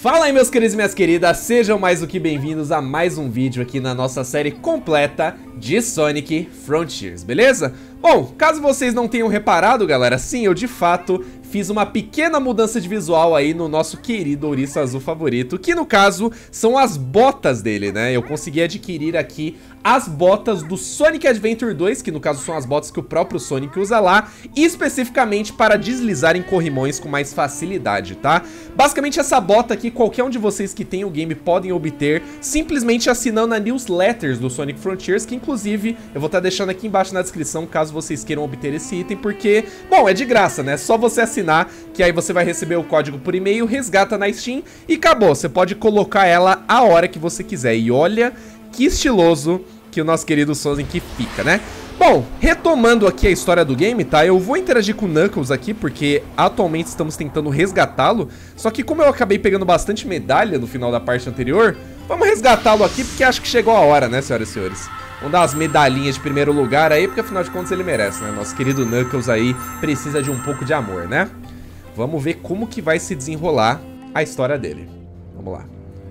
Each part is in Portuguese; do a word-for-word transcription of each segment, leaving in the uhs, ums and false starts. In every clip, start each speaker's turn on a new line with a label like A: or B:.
A: Fala aí, meus queridos e minhas queridas, sejam mais do que bem-vindos a mais um vídeo aqui na nossa série completa de Sonic Frontiers, beleza? Bom, caso vocês não tenham reparado, galera, sim, eu de fato fiz uma pequena mudança de visual aí no nosso querido ouriço azul favorito, que no caso são as botas dele, né? Eu consegui adquirir aqui as botas do Sonic Adventure dois, que no caso são as botas que o próprio Sonic usa lá, especificamente para deslizar em corrimões com mais facilidade, tá? Basicamente essa bota aqui, qualquer um de vocês que tem o game podem obter, simplesmente assinando a newsletters do Sonic Frontiers, que inclusive eu vou estar deixando aqui embaixo na descrição, caso vocês queiram obter esse item, porque, bom, é de graça, né? Só você assinar, que aí você vai receber o código por e-mail, resgata na Steam e acabou. Você pode colocar ela a hora que você quiser. E olha que estiloso que o nosso querido Sonic fica, né? Bom, retomando aqui a história do game, tá? Eu vou interagir com o Knuckles aqui, porque atualmente estamos tentando resgatá-lo. Só que como eu acabei pegando bastante medalha no final da parte anterior, vamos resgatá-lo aqui, porque acho que chegou a hora, né, senhoras e senhores? Vamos dar umas medalhinhas de primeiro lugar aí, porque afinal de contas ele merece, né? Nosso querido Knuckles aí precisa de um pouco de amor, né? Vamos ver como que vai se desenrolar a história dele. Vamos lá.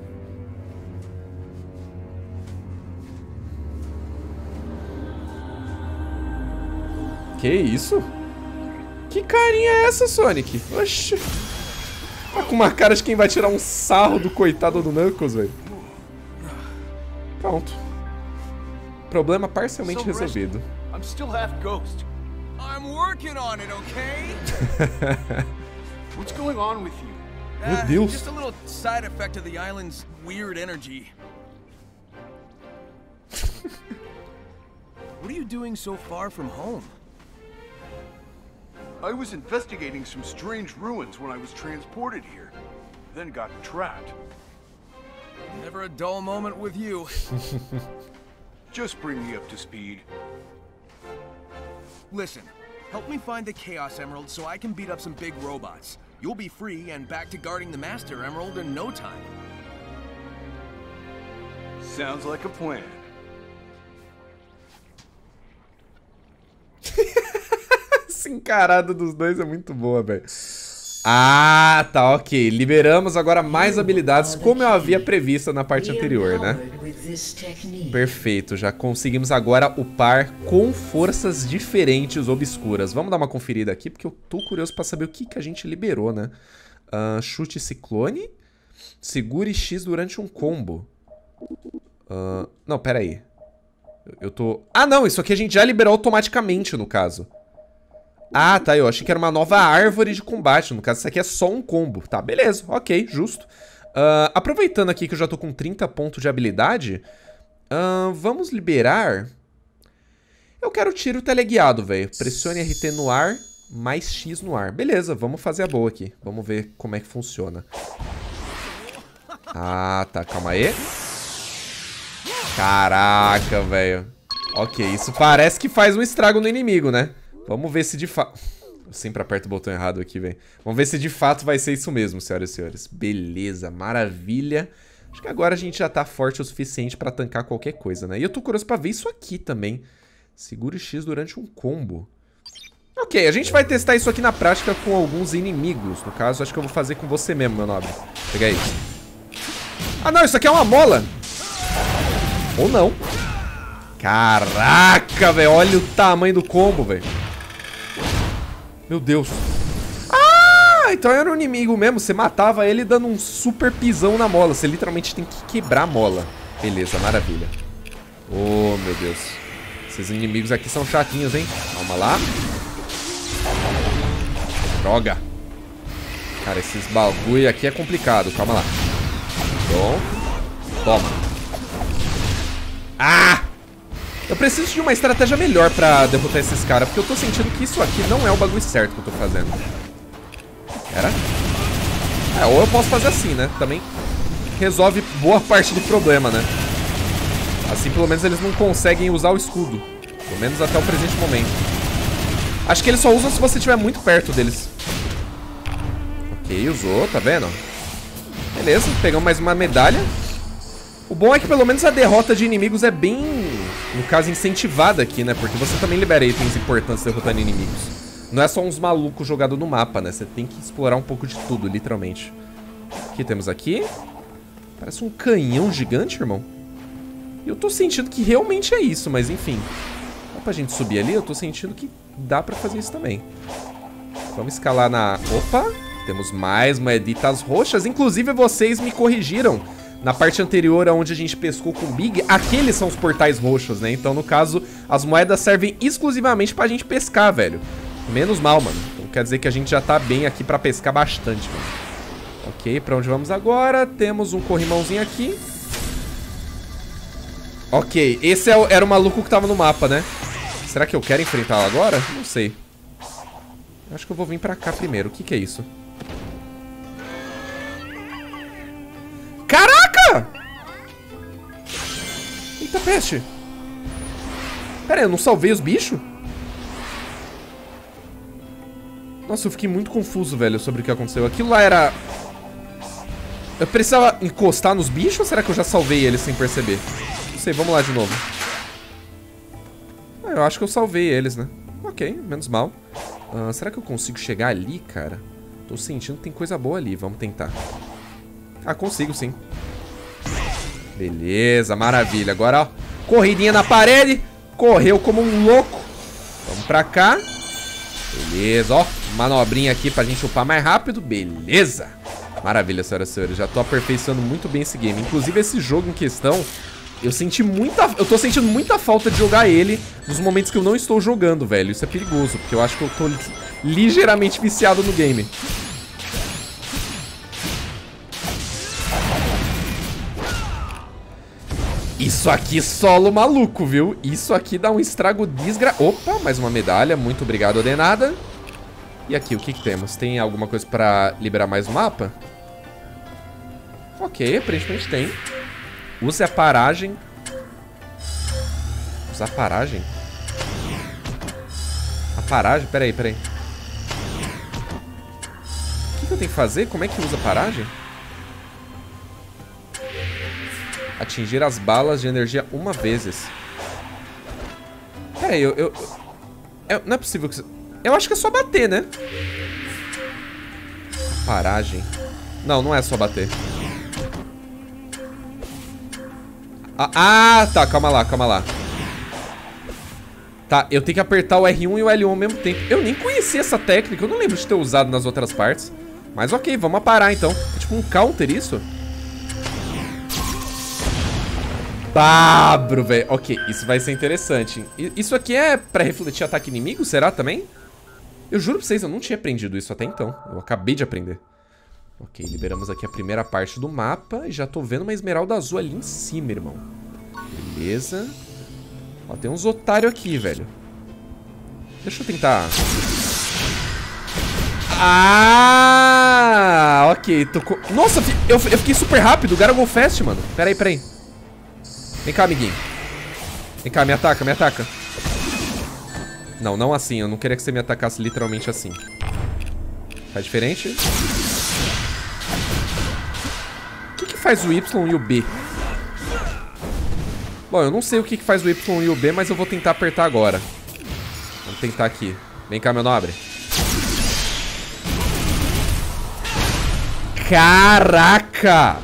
A: Que isso? Que carinha é essa, Sonic? Oxi. Tá com uma cara de quem vai tirar um sarro do coitado do Knuckles, velho. Pronto. Problema parcialmente resolvido. I'm still half ghost. I'm working on it, okay?
B: What's going on with you?
A: Meu Deus.
C: Just a little side effect of the island's weird energy. What are you doing so far from home?
B: I was investigating some strange ruins when I was transported here, then got trapped.
C: Never a dull moment with you.
B: Just bring me up to speed.
C: Listen, help me find the Chaos Emerald so I can beat up some big robots. You'll be free and back to guarding the Master Emerald in no time.
B: Sounds like a plan.
A: Essa encarada dos dois é muito boa, velho. Ah, tá, ok. Liberamos agora mais habilidades, como eu havia previsto na parte anterior, né? Perfeito, já conseguimos agora upar com forças diferentes obscuras. Vamos dar uma conferida aqui, porque eu tô curioso pra saber o que, que a gente liberou, né? Uh, chute ciclone. Segure X durante um combo. Uh, não, pera aí. Eu, eu tô... Ah, não, isso aqui a gente já liberou automaticamente, no caso. Ah, tá, eu achei que era uma nova árvore de combate. No caso, isso aqui é só um combo. Tá, beleza, ok, justo. Uh, aproveitando aqui que eu já tô com trinta pontos de habilidade, uh, vamos liberar... Eu quero tiro teleguiado, velho. Pressione R T no ar, mais X no ar. Beleza, vamos fazer a boa aqui. Vamos ver como é que funciona. Ah, tá, calma aí. Caraca, velho. Ok, isso parece que faz um estrago no inimigo, né? Vamos ver se de fato... Eu sempre aperto o botão errado aqui, velho. Vamos ver se de fato vai ser isso mesmo, senhoras e senhores. Beleza, maravilha. Acho que agora a gente já tá forte o suficiente pra tancar qualquer coisa, né? E eu tô curioso pra ver isso aqui também. Segure X durante um combo. Ok, a gente vai testar isso aqui na prática com alguns inimigos. No caso, acho que eu vou fazer com você mesmo, meu nobre. Pega aí. Ah, não, isso aqui é uma mola. Ou não. Caraca, velho. Olha o tamanho do combo, velho. Meu Deus. Ah, então era um inimigo mesmo. Você matava ele dando um super pisão na mola. Você literalmente tem que quebrar a mola. Beleza, maravilha. Oh, meu Deus. Esses inimigos aqui são chatinhos, hein? Calma lá. Droga. Cara, esses bagulho aqui é complicado. Calma lá. Bom. Toma. Ah! Eu preciso de uma estratégia melhor pra derrotar esses caras, porque eu tô sentindo que isso aqui não é o bagulho certo que eu tô fazendo. Era? É, ou eu posso fazer assim, né? Também resolve boa parte do problema, né? Assim, pelo menos eles não conseguem usar o escudo. Pelo menos até o presente momento. Acho que eles só usam se você estiver muito perto deles. Ok, usou, tá vendo? Beleza, pegamos mais uma medalha. O bom é que pelo menos a derrota de inimigos é bem, no caso, incentivada aqui, né? Porque você também libera itens importantes derrotando inimigos. Não é só uns malucos jogados no mapa, né? Você tem que explorar um pouco de tudo, literalmente. O que temos aqui? Parece um canhão gigante, irmão. Eu tô sentindo que realmente é isso, mas enfim. Dá pra gente subir ali? Eu tô sentindo que dá pra fazer isso também. Vamos escalar na... Opa! Temos mais moeditas roxas. Inclusive, vocês me corrigiram. Na parte anterior, onde a gente pescou com o Big, aqueles são os portais roxos, né? Então, no caso, as moedas servem exclusivamente pra gente pescar, velho. Menos mal, mano. Então, quer dizer que a gente já tá bem aqui pra pescar bastante, mano. Ok, pra onde vamos agora? Temos um corrimãozinho aqui. Ok, esse é o, era o maluco que tava no mapa, né? Será que eu quero enfrentá-lo agora? Não sei. Acho que eu vou vir pra cá primeiro. O que que é isso? Caraca! Eita peste. Pera aí, eu não salvei os bichos? Nossa, eu fiquei muito confuso, velho, sobre o que aconteceu. Aquilo lá era... Eu precisava encostar nos bichos ou será que eu já salvei eles sem perceber? Não sei, vamos lá de novo. Ah, eu acho que eu salvei eles, né? Ok, menos mal. Uh, será que eu consigo chegar ali, cara? Tô sentindo que tem coisa boa ali, vamos tentar. Ah, consigo sim. Beleza, maravilha. Agora, ó, corridinha na parede. Correu como um louco. Vamos pra cá. Beleza, ó, manobrinha aqui pra gente upar mais rápido. Beleza. Maravilha, senhoras e senhores. Já tô aperfeiçoando muito bem esse game. Inclusive, esse jogo em questão, eu senti muita... Eu tô sentindo muita falta de jogar ele nos momentos que eu não estou jogando, velho. Isso é perigoso, porque eu acho que eu tô ligeiramente viciado no game. Isso aqui solo maluco, viu? Isso aqui dá um estrago desgra... Opa, mais uma medalha. Muito obrigado, Ordenada. E aqui, o que que temos? Tem alguma coisa pra liberar mais o mapa? Ok, aparentemente tem. Use a paragem. Usar a paragem? A paragem? Peraí, peraí. O que que eu tenho que fazer? Como é que usa a paragem? Atingir as balas de energia uma vezes. Peraí, eu, eu, eu... Não é possível que... Eu acho que é só bater, né? Paragem. Não, não é só bater. Ah, ah, tá, calma lá, calma lá. Tá, eu tenho que apertar o R um e o L um ao mesmo tempo. Eu nem conhecia essa técnica, eu não lembro de ter usado nas outras partes. Mas ok, vamos parar então. É tipo um counter isso? Babro, velho. Ok, isso vai ser interessante. Isso aqui é pra refletir ataque inimigo, será também? Eu juro pra vocês, eu não tinha aprendido isso até então. Eu acabei de aprender. Ok, liberamos aqui a primeira parte do mapa. E já tô vendo uma esmeralda azul ali em cima, irmão. Beleza. Ó, tem uns otários aqui, velho. Deixa eu tentar... Ah, ok. Tocou... Nossa, eu, eu fiquei super rápido. O cara go fast, mano. Pera aí, pera aí. Vem cá, amiguinho. Vem cá, me ataca, me ataca. Não, não assim. Eu não queria que você me atacasse literalmente assim. Faz diferente. O que que faz o Y e o B? Bom, eu não sei o que que faz o Y e o B, mas eu vou tentar apertar agora. Vamos tentar aqui. Vem cá, meu nobre. Caraca!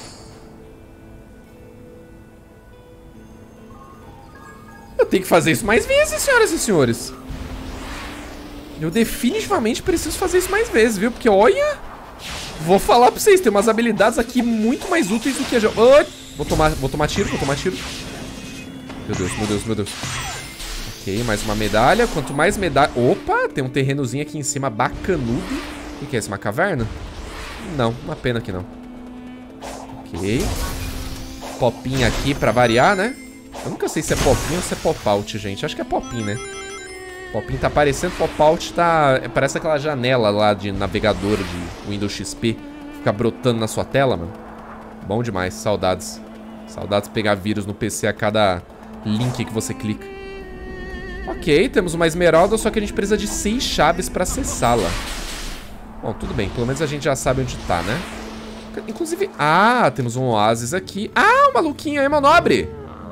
A: Eu tenho que fazer isso mais vezes, senhoras e senhores. Eu definitivamente preciso fazer isso mais vezes, viu? Porque, olha... Vou falar pra vocês, tem umas habilidades aqui muito mais úteis do que a... Oh, vou tomar, vou tomar tiro, vou tomar tiro. Meu Deus, meu Deus, meu Deus. Ok, mais uma medalha. Quanto mais medalha... Opa, tem um terrenozinho aqui em cima bacanudo. O que é isso, uma caverna? Não, uma pena que não. Ok. Popinha aqui pra variar, né? Eu nunca sei se é popinho ou se é pop-out, gente. Acho que é popinho, né? Popinho tá aparecendo, pop-out tá... Parece aquela janela lá de navegador de Windows X P. Fica brotando na sua tela, mano. Bom demais, saudades. Saudades de pegar vírus no P C a cada link que você clica. Ok, temos uma esmeralda, só que a gente precisa de seis chaves pra acessá-la. Bom, tudo bem, pelo menos a gente já sabe onde tá, né? Inclusive... Ah, temos um oásis aqui. Ah, o maluquinho aí, meu nobre!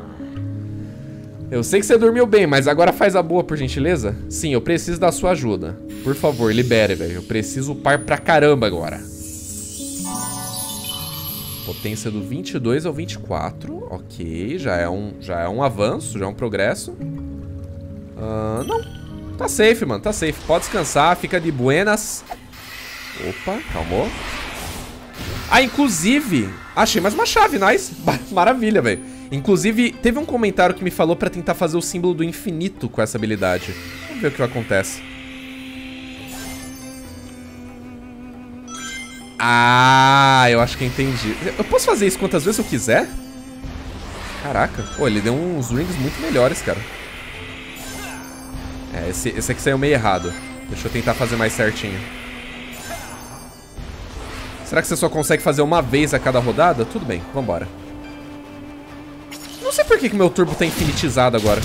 A: Eu sei que você dormiu bem, mas agora faz a boa, por gentileza. Sim, eu preciso da sua ajuda. Por favor, libere, velho. Eu preciso upar pra caramba agora. Potência do vinte e dois ao vinte e quatro. Ok, já é um, já é um avanço, já é um progresso. Uh, não, tá safe, mano, tá safe. Pode descansar, fica de buenas. Opa, calmou. Ah, inclusive, achei mais uma chave, nice. Maravilha, velho. Inclusive, teve um comentário que me falou pra tentar fazer o símbolo do infinito com essa habilidade. Vamos ver o que acontece. Ah, eu acho que entendi. Eu posso fazer isso quantas vezes eu quiser? Caraca. Pô, ele deu uns rings muito melhores, cara. É, esse, esse aqui saiu meio errado. Deixa eu tentar fazer mais certinho. Será que você só consegue fazer uma vez a cada rodada? Tudo bem, vambora. Não sei por que que meu turbo tá infinitizado agora.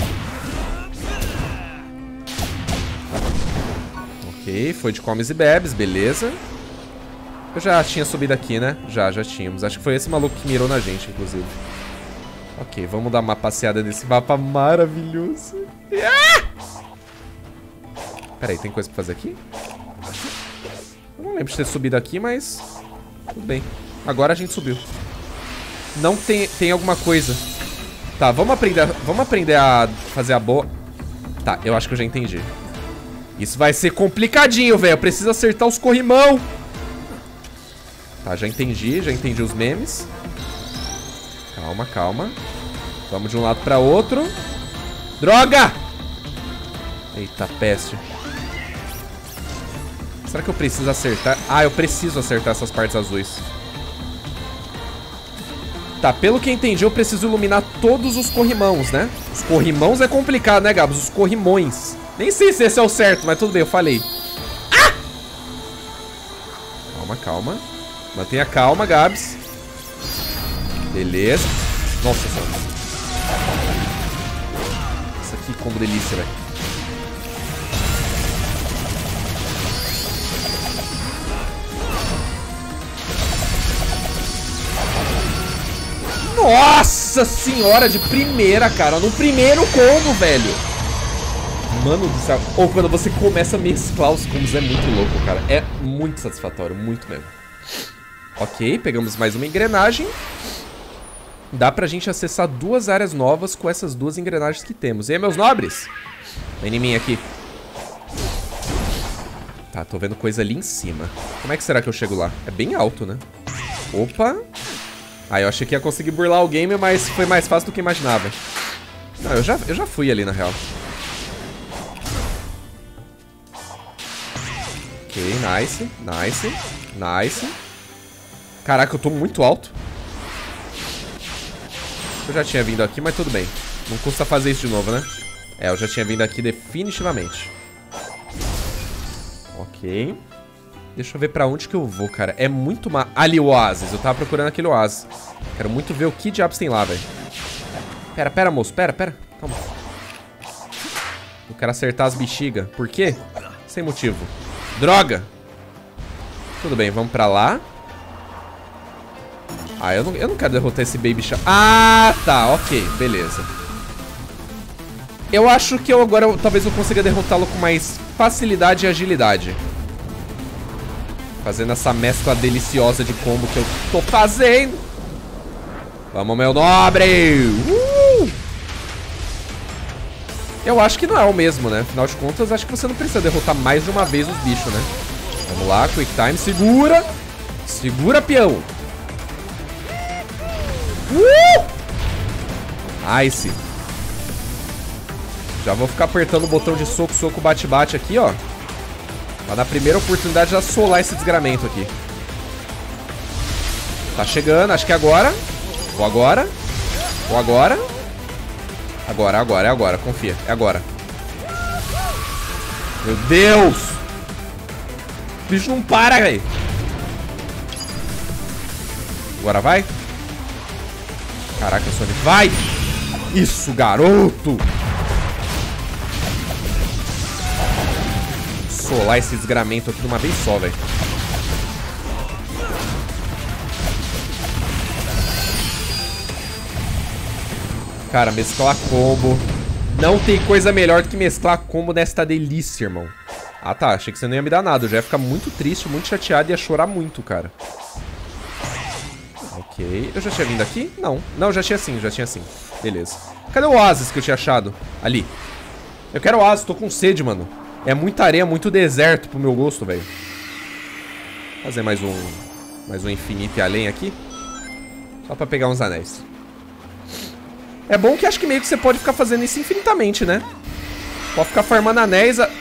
A: Ok, foi de comes e bebes, beleza. Eu já tinha subido aqui, né? Já, já tínhamos. Acho que foi esse maluco que mirou na gente, inclusive. Ok, vamos dar uma passeada nesse mapa maravilhoso. Ah! Pera aí, tem coisa pra fazer aqui? Eu não lembro de ter subido aqui, mas... tudo bem. Agora a gente subiu. Não tem, tem alguma coisa. Tá, vamos aprender, vamos aprender a fazer a boa... Tá, eu acho que eu já entendi. Isso vai ser complicadinho, velho. Eu preciso acertar os corrimão. Tá, já entendi, já entendi os memes. Calma, calma. Vamos de um lado pra outro. Droga! Eita, peste. Será que eu preciso acertar? Ah, eu preciso acertar essas partes azuis. Tá, pelo que eu entendi, eu preciso iluminar todos os corrimãos, né? Os corrimãos é complicado, né, Gabs? Os corrimões. Nem sei se esse é o certo, mas tudo bem, eu falei. Ah! Calma, calma. Mantenha calma, Gabs. Beleza. Nossa senhora. Isso aqui como delícia, velho. Nossa senhora, de primeira, cara. No primeiro combo, velho. Mano do céu. Ou quando você começa a mesclar os combos, é muito louco, cara. É muito satisfatório, muito mesmo. Ok, pegamos mais uma engrenagem. Dá pra gente acessar duas áreas novas com essas duas engrenagens que temos. E aí, meus nobres? Vem em mim aqui. Tá, tô vendo coisa ali em cima. Como é que será que eu chego lá? É bem alto, né? Opa. Ah, eu achei que ia conseguir burlar o game, mas foi mais fácil do que imaginava. Não, eu já, eu já fui ali, na real. Ok, nice, nice, nice. Caraca, eu tô muito alto. Eu já tinha vindo aqui, mas tudo bem. Não custa fazer isso de novo, né? É, eu já tinha vindo aqui definitivamente. Ok. Deixa eu ver pra onde que eu vou, cara. É muito ma... Ali, o oásis. Eu tava procurando aquele oásis. Quero muito ver o que diabos tem lá, velho. Pera, pera, moço. Pera, pera. Calma. Eu quero acertar as bexigas. Por quê? Sem motivo. Droga! Tudo bem, vamos pra lá. Ah, eu não, eu não quero derrotar esse Baby Shark. Ah, tá, ok, beleza. Eu acho que eu agora eu, talvez eu consiga derrotá-lo com mais facilidade e agilidade. Fazendo essa mescla deliciosa de combo que eu tô fazendo. Vamos, meu nobre! Uh! Eu acho que não é o mesmo, né? Afinal de contas, acho que você não precisa derrotar mais de uma vez os bichos, né? Vamos lá, Quick Time, segura! Segura, peão! Uh! Nice. Já vou ficar apertando o botão de soco, soco, bate-bate aqui, ó. Pra na primeira oportunidade já solar esse desgramento aqui. Tá chegando, acho que é agora. Ou agora. Ou agora. Agora, agora, é agora, confia, é agora. Meu Deus! O bicho não para, velho. Agora vai. Caraca, Sonic, vai! Isso, garoto! Solar esse desgramento aqui de uma vez só, velho. Cara, mesclar combo. Não tem coisa melhor do que mesclar combo nesta delícia, irmão. Ah, tá. Achei que você não ia me dar nada. Eu já ia ficar muito triste, muito chateado e ia chorar muito, cara. Ok. Eu já tinha vindo aqui? Não. Não, já tinha sim, já tinha sim. Beleza. Cadê o oásis que eu tinha achado? Ali. Eu quero oásis, tô com sede, mano. É muita areia, muito deserto pro meu gosto, velho. Fazer mais um... Mais um infinito e além aqui. Só pra pegar uns anéis. É bom que acho que meio que você pode ficar fazendo isso infinitamente, né? Pode ficar farmando anéis... A...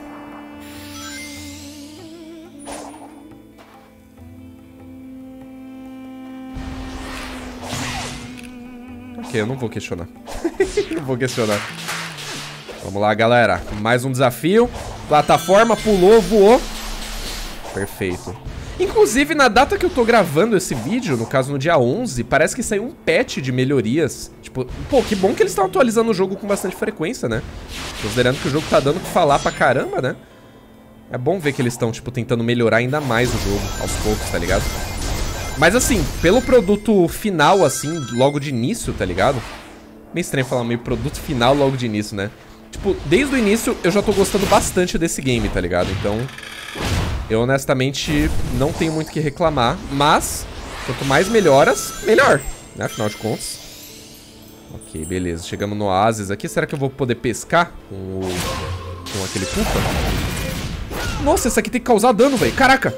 A: Ok, eu não vou questionar. Não vou questionar. Vamos lá, galera. Mais um desafio. Plataforma, pulou, voou. Perfeito. Inclusive, na data que eu tô gravando esse vídeo, no caso no dia onze, parece que saiu um patch de melhorias. Tipo, pô, que bom que eles estão atualizando o jogo com bastante frequência, né? Considerando que o jogo tá dando o que falar pra caramba, né? É bom ver que eles estão, tipo, tentando melhorar ainda mais o jogo, aos poucos, tá ligado? Mas assim, pelo produto final, assim, logo de início, tá ligado? Meio estranho falar meio produto final logo de início, né? Tipo, desde o início eu já tô gostando bastante desse game, tá ligado? Então, eu honestamente não tenho muito o que reclamar. Mas, quanto mais melhoras, melhor, né? Afinal de contas. Ok, beleza. Chegamos no oásis aqui. Será que eu vou poder pescar com, o... com aquele pupa? Nossa, esse aqui tem que causar dano, velho. Caraca!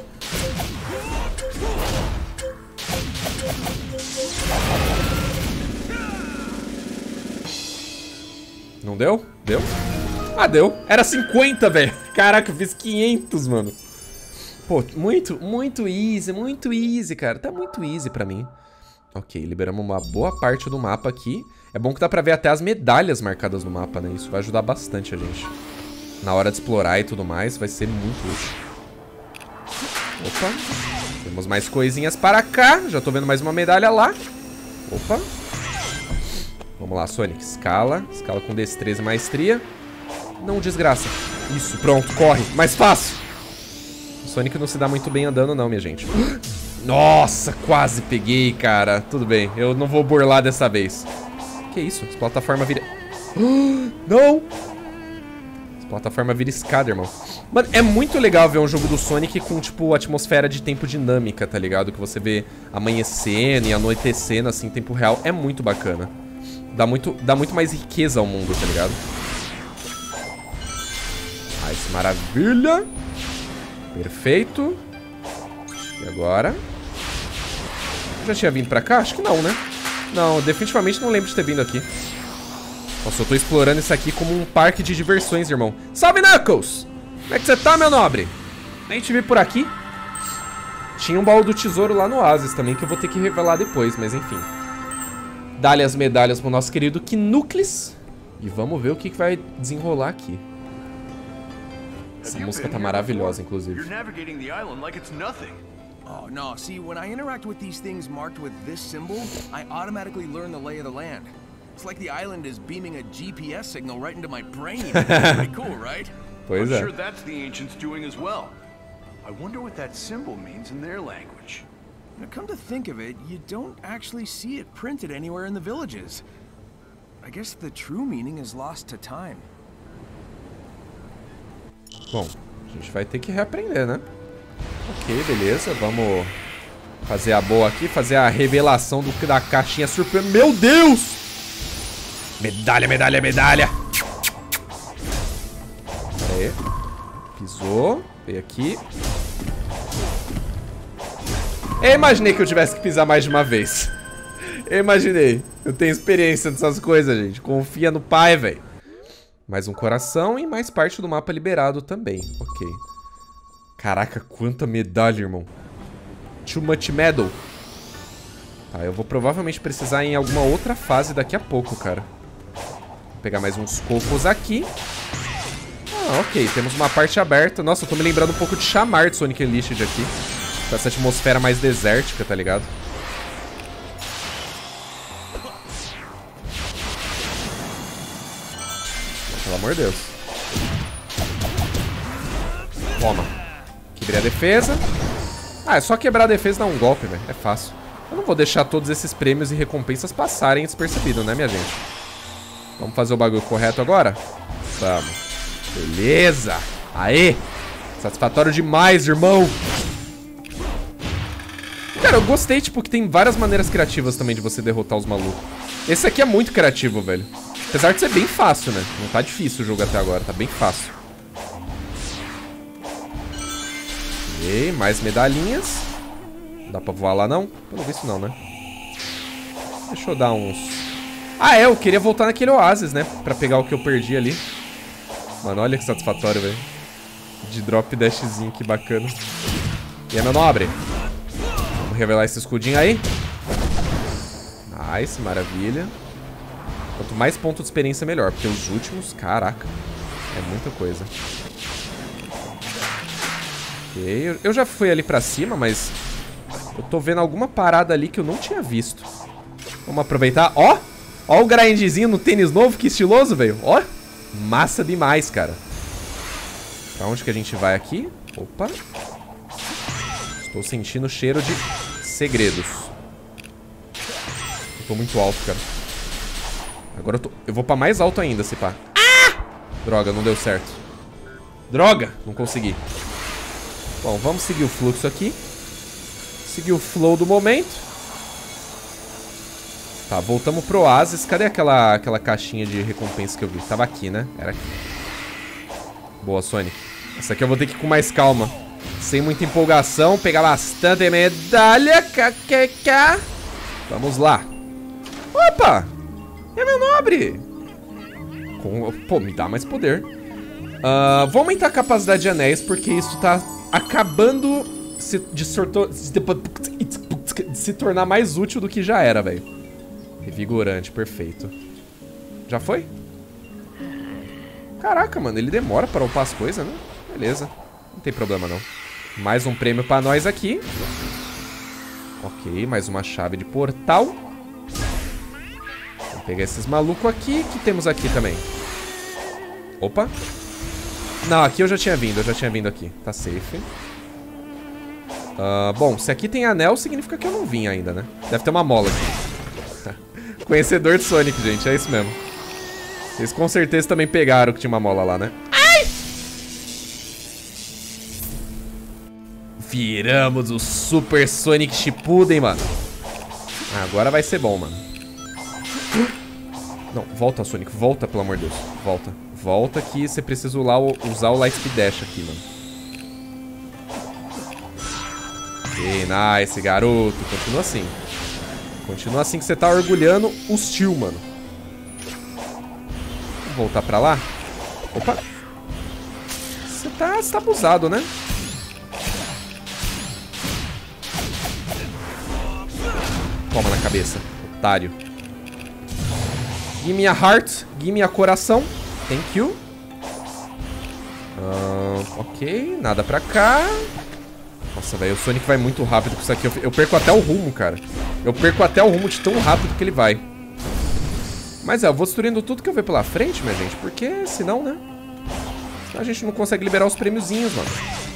A: Não deu? Deu? Ah, deu. Era cinquenta, velho. Caraca, eu fiz quinhentos, mano. Pô, muito, muito easy, muito easy, cara. Tá muito easy pra mim. Ok, liberamos uma boa parte do mapa aqui. É bom que dá pra ver até as medalhas marcadas no mapa, né? Isso vai ajudar bastante a gente. Na hora de explorar e tudo mais, vai ser muito útil. Opa. Temos mais coisinhas para cá. Já tô vendo mais uma medalha lá. Opa. Vamos lá, Sonic. Escala. Escala com destreza e maestria. Não, desgraça. Isso, pronto. Corre. Mais fácil. O Sonic não se dá muito bem andando, não, minha gente. Nossa, quase peguei, cara. Tudo bem. Eu não vou burlar dessa vez. Que isso? Essa plataforma vira... Não! Essa plataforma vira escada, irmão. Mano, é muito legal ver um jogo do Sonic com, tipo, atmosfera de tempo dinâmica, tá ligado? Que você vê amanhecendo e anoitecendo, assim, em tempo real. É muito bacana. Dá muito, dá muito mais riqueza ao mundo, tá ligado? Ah, isso, maravilha. Perfeito. E agora? Eu já tinha vindo pra cá? Acho que não, né? Não, definitivamente não lembro de ter vindo aqui. Nossa, eu tô explorando isso aqui como um parque de diversões, irmão. Salve, Knuckles! Como é que você tá, meu nobre? Nem te vi por aqui. Tinha um baú do tesouro lá no oásis também, que eu vou ter que revelar depois, mas enfim. Dá-lhe as medalhas pro nosso querido Knuckles. E vamos ver o que, que vai desenrolar aqui. Essa música tá maravilhosa, inclusive.
C: Oh, no, see, when I interact with these things marked with this symbol, I automatically learn the lay of the land. It's like the island is beaming a G P S signal right into my brain. Pretty cool, right?
B: I'm sure that's the ancients doing as well. I wonder what that symbol means in their language.
C: Now, come to think of it, you don't actually see it printed anywhere in the villages. I guess the true meaning is lost to time.
A: Bom, a gente vai ter que reaprender, né? Ok, beleza. Vamos fazer a boa aqui, fazer a revelação do, da caixinha surpresa. Meu Deus! Medalha, medalha, medalha! Pera aí. Pisou. Veio aqui. Eu imaginei que eu tivesse que pisar mais de uma vez. Eu imaginei. Eu tenho experiência nessas coisas, gente. Confia no pai, velho. Mais um coração e mais parte do mapa liberado também. Ok. Caraca, quanta medalha, irmão. Too much medal. Tá, eu vou provavelmente precisar em alguma outra fase daqui a pouco, cara. Vou pegar mais uns cocos aqui. Ah, ok. Temos uma parte aberta. Nossa, eu tô me lembrando um pouco de Chamar de Sonic Unleashed aqui. Com essa atmosfera mais desértica, tá ligado? Pelo amor de Deus. Toma. Quebrei a defesa. Ah, é só quebrar a defesa e dar um golpe, velho. É fácil. Eu não vou deixar todos esses prêmios e recompensas passarem despercebidos, né, minha gente? Vamos fazer o bagulho correto agora? Vamos. Beleza. Aê. Satisfatório demais, irmão. Cara, eu gostei, tipo, que tem várias maneiras criativas também de você derrotar os malucos. Esse aqui é muito criativo, velho. Apesar de ser bem fácil, né? Não tá difícil o jogo até agora, tá bem fácil. Ok, mais medalhinhas. Não dá pra voar lá, não? Pelo visto não, né? Deixa eu dar uns... Ah, é, eu queria voltar naquele oásis, né? Pra pegar o que eu perdi ali. Mano, olha que satisfatório, velho. De drop dashzinho, que bacana. E aí, meu nobre? Vamos revelar esse escudinho aí. Nice, maravilha. Quanto mais pontos de experiência, melhor. Porque os últimos, caraca, é muita coisa. Ok, eu já fui ali pra cima, mas eu tô vendo alguma parada ali que eu não tinha visto. Vamos aproveitar. Ó, ó o grindzinho no tênis novo, que estiloso, velho. Ó, massa demais, cara. Pra onde que a gente vai aqui? Opa. Estou sentindo o cheiro de segredos. Eu tô muito alto, cara. Agora eu tô... Eu vou pra mais alto ainda, se pá. Ah! Droga, não deu certo. Droga, não consegui. Bom, vamos seguir o fluxo aqui. Seguir o flow do momento. Tá, voltamos pro oásis. Cadê aquela, aquela caixinha de recompensa que eu vi? Tava aqui, né? Era aqui. Boa, Sonic. Essa aqui eu vou ter que ir com mais calma. Sem muita empolgação. Pegar bastante medalha. Kkk. Vamos lá. Opa! É meu nobre! Com... Pô, me dá mais poder. Uh, vou aumentar a capacidade de anéis, porque isso tá acabando se, de, sorto... de se tornar mais útil do que já era, velho. Revigorante, perfeito. Já foi? Caraca, mano, ele demora para upar as coisas, né? Beleza, não tem problema não. Mais um prêmio pra nós aqui. Ok, mais uma chave de portal. Vamos pegar esses malucos aqui. O que temos aqui também? Opa. Não, aqui eu já tinha vindo, eu já tinha vindo aqui. Tá safe. uh, Bom, se aqui tem anel, significa que eu não vim ainda, né? Deve ter uma mola aqui. Conhecedor de Sonic, gente, é isso mesmo. Vocês com certeza também pegaram que tinha uma mola lá, né? Ai! Viramos o Super Sonic Shippuden, mano. Ah, agora vai ser bom, mano. Não, volta, Sonic, volta, pelo amor de Deus. Volta, volta que você precisa usar o Light Speed Dash aqui, mano. Ok, nice, garoto. Continua assim. Continua assim que você tá orgulhando os tio, mano. Vamos voltar pra lá. Opa. Você tá, você tá abusado, né? Toma na cabeça, otário. Give me a heart. Give me a coração. Thank you. Uh, ok, nada pra cá. Nossa, velho, o Sonic vai muito rápido com isso aqui. Eu, eu perco até o rumo, cara. Eu perco até o rumo de tão rápido que ele vai. Mas é, eu vou destruindo tudo que eu ver pela frente, minha gente. Porque senão, né? Senão a gente não consegue liberar os prêmiozinhos, mano.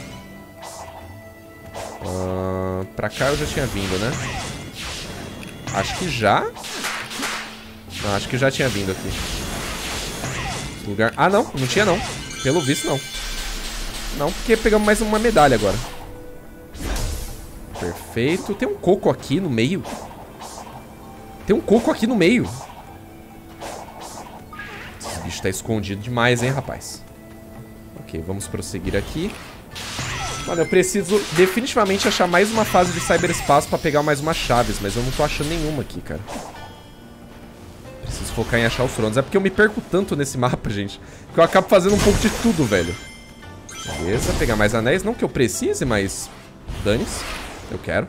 A: Uh, pra cá eu já tinha vindo, né? Acho que já. Não, acho que já tinha vindo aqui. Esse lugar... Ah, não, não tinha não. Pelo visto, não. Não, porque pegamos mais uma medalha agora. Perfeito. Tem um coco aqui no meio. Tem um coco aqui no meio. Esse bicho tá escondido demais, hein, rapaz. Ok, vamos prosseguir aqui. Mano, eu preciso definitivamente achar mais uma fase de cyberespaço pra pegar mais umas chaves, mas eu não tô achando nenhuma aqui, cara. Preciso focar em achar os tronos. É porque eu me perco tanto nesse mapa, gente, que eu acabo fazendo um pouco de tudo, velho. Beleza, pegar mais anéis. Não que eu precise, mas dane-se. Eu quero.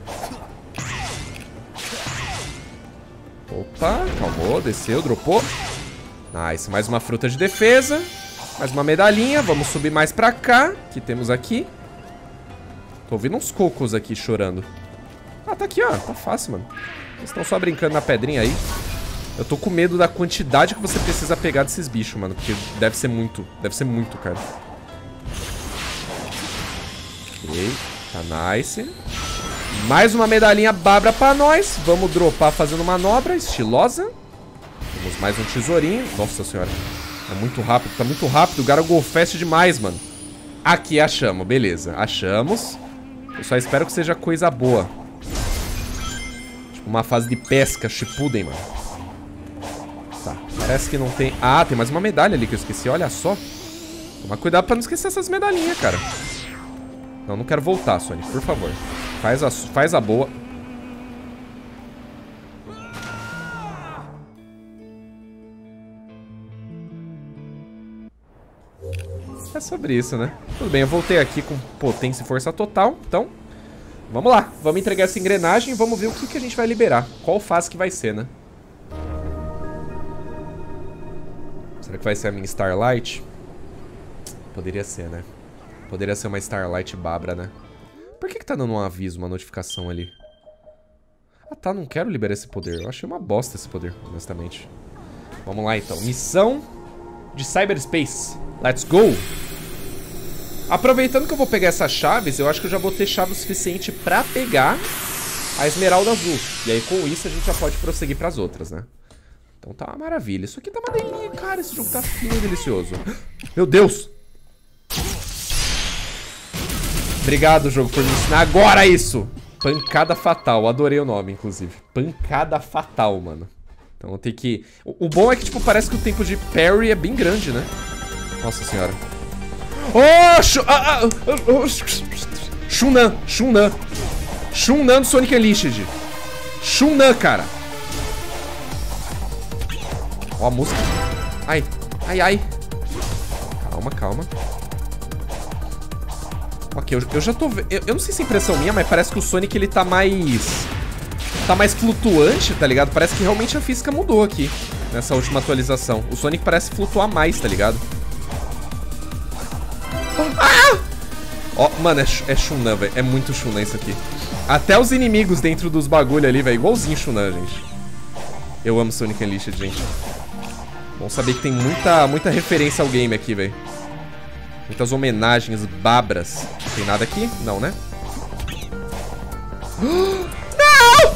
A: Opa, calmou, desceu, dropou. Nice, mais uma fruta de defesa. Mais uma medalhinha, vamos subir mais pra cá. O que temos aqui? Tô ouvindo uns cocos aqui chorando. Ah, tá aqui, ó, tá fácil, mano. Eles estão só brincando na pedrinha aí. Eu tô com medo da quantidade que você precisa pegar desses bichos, mano. Porque deve ser muito, deve ser muito, cara. Ok, tá nice. Mais uma medalhinha babra pra nós. Vamos dropar fazendo manobra estilosa. Temos mais um tesourinho. Nossa senhora. É muito rápido, tá muito rápido. O Gargoyle Fest demais, mano. Aqui achamos, beleza. Achamos. Eu só espero que seja coisa boa. Uma fase de pesca, Shippuden, mano. Tá, parece que não tem... Ah, tem mais uma medalha ali que eu esqueci, olha só. Toma cuidado pra não esquecer essas medalhinhas, cara. Não, não quero voltar, Sonic, por favor. Faz a, faz a boa. É sobre isso, né? Tudo bem, eu voltei aqui com potência e força total, então... Vamos lá, vamos entregar essa engrenagem e vamos ver o que, que a gente vai liberar. Qual fase que vai ser, né? Será que vai ser a minha Starlight? Poderia ser, né? Poderia ser uma Starlight Babra, né? Por que que tá dando um aviso, uma notificação ali? Ah tá, não quero liberar esse poder. Eu achei uma bosta esse poder, honestamente. Vamos lá então, missão de Cyberspace. Let's go! Aproveitando que eu vou pegar essas chaves, eu acho que eu já vou ter chave o suficiente pra pegar a Esmeralda Azul. E aí com isso a gente já pode prosseguir pras outras, né? Então tá uma maravilha. Isso aqui tá uma delícia, cara. Esse jogo tá fino e delicioso. Meu Deus! Obrigado, jogo, por me ensinar agora isso! Pancada Fatal. Adorei o nome, inclusive. Pancada Fatal, mano. Então eu tenho que... O, o bom é que, tipo, parece que o tempo de parry é bem grande, né? Nossa senhora. Oh! Sh ah, ah, oh, Shunan! Shunan! Shunan do Sonic Unleashed. Shunan, cara. Ó a música. Ai, ai, ai. Calma, calma. Ok, eu, eu já tô vendo. Eu, eu não sei se é impressão minha, mas parece que o Sonic ele tá mais... Tá mais flutuante, tá ligado? Parece que realmente a física mudou aqui nessa última atualização. O Sonic parece flutuar mais, tá ligado? Ah! Ó, mano, é, é Shunan, velho. É muito Shunan isso aqui. Até os inimigos dentro dos bagulho ali, velho. Igualzinho Shunan, gente. Eu amo Sonic Unleashed, gente. Bom saber que tem muita, muita referência ao game aqui, velho. Muitas homenagens babras. Tem nada aqui? Não, né? Não!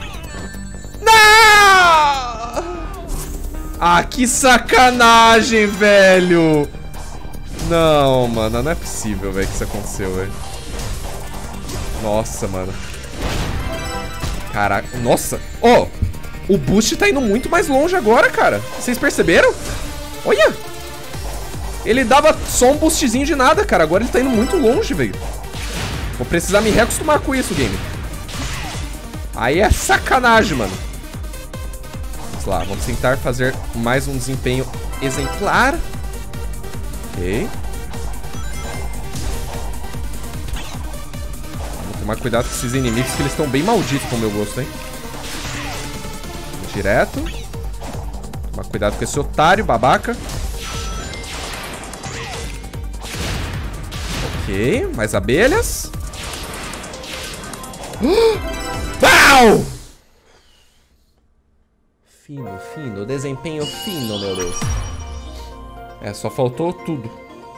A: Não! Ah, que sacanagem, velho! Não, mano, não é possível, velho, que isso aconteceu, velho. Nossa, mano. Caraca, nossa. Ó, oh, o boost tá indo muito mais longe agora, cara. Vocês perceberam? Olha! Ele dava só um boostzinho de nada, cara. Agora ele tá indo muito longe, velho. Vou precisar me reacostumar com isso, game. Aí é sacanagem, mano. Vamos lá, vamos tentar fazer mais um desempenho exemplar. Ok. Vou tomar cuidado com esses inimigos, que eles estão bem malditos pro meu gosto, hein. Direto. Tomar cuidado com esse otário, babaca. Ok, mais abelhas. Pau! Fino, fino, desempenho fino, meu Deus. É, só faltou tudo.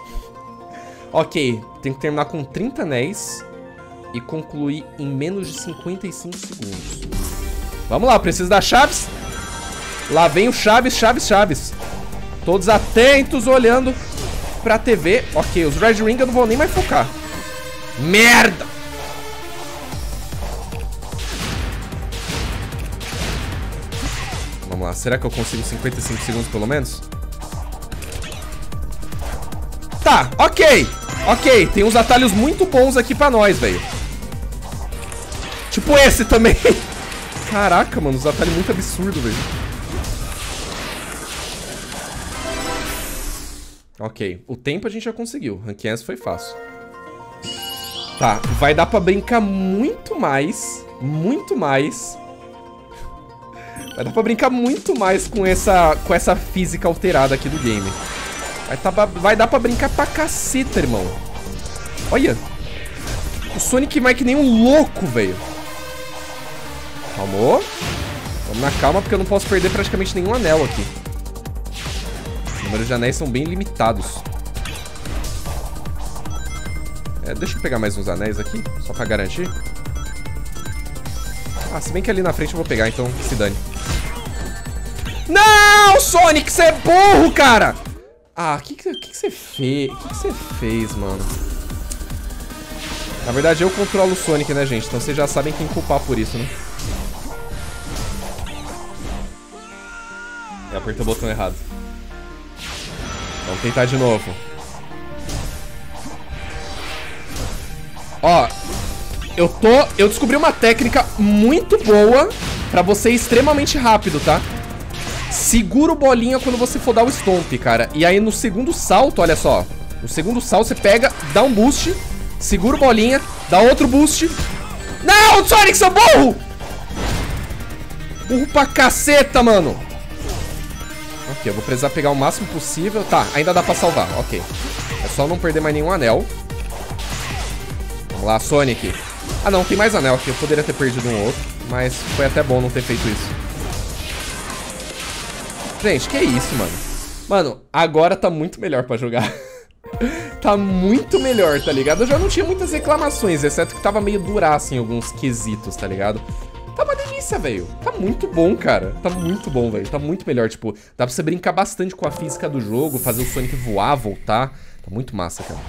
A: Ok, tem que terminar com trinta anéis e concluir em menos de cinquenta e cinco segundos. Vamos lá, eu preciso das chaves. Lá vem o Chaves, Chaves, Chaves. Todos atentos, olhando pra T V. Ok, os Red Ring eu não vou nem mais focar. Merda! Vamos lá, será que eu consigo cinquenta e cinco segundos pelo menos? Tá, ok. Ok, tem uns atalhos muito bons aqui pra nós, velho. Tipo esse também. Caraca, mano, os atalhos muito absurdos, velho. Ok, o tempo a gente já conseguiu. Rank S foi fácil. Tá, vai dar pra brincar muito mais. Muito mais. Vai dar pra brincar muito mais com essa, com essa física alterada aqui do game. Vai, tá, vai dar pra brincar pra caceta, irmão. Olha. O Sonic vai que nem um louco, velho. Calmou. Vamos na calma, porque eu não posso perder praticamente nenhum anel aqui. Os números de anéis são bem limitados. É, deixa eu pegar mais uns anéis aqui, só pra garantir. Ah, se bem que ali na frente eu vou pegar, então se dane. Não, Sonic, você é burro, cara! Ah, o que que, que, que você fez? O que que você fez, mano? Na verdade, eu controlo o Sonic, né, gente? Então vocês já sabem quem culpar por isso, né? Eu apertei o botão errado. Vamos tentar de novo. Ó, eu tô... Eu descobri uma técnica muito boa pra você ir extremamente rápido, tá? Segura o bolinha quando você for dar o stomp, cara. E aí no segundo salto, olha só. No segundo salto você pega, dá um boost, segura o bolinha, dá outro boost. Não, Sonic, seu burro! Burro pra caceta, mano. Ok, eu vou precisar pegar o máximo possível. Tá, ainda dá pra salvar, ok. É só não perder mais nenhum anel. Vamos lá, Sonic. Ah, não, tem mais anel aqui. Eu poderia ter perdido um outro, mas foi até bom não ter feito isso. Gente, que isso, mano. Mano, agora tá muito melhor pra jogar. Tá muito melhor, tá ligado? Eu já não tinha muitas reclamações, exceto que tava meio duraço em alguns quesitos, tá ligado? Tá uma delícia, velho. Tá muito bom, cara. Tá muito bom, velho. Tá muito melhor, tipo, dá pra você brincar bastante com a física do jogo, fazer o Sonic voar, voltar. Tá muito massa, cara.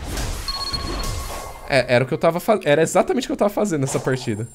A: É, era o que eu tava fazendo. Era exatamente o que eu tava fazendo nessa partida.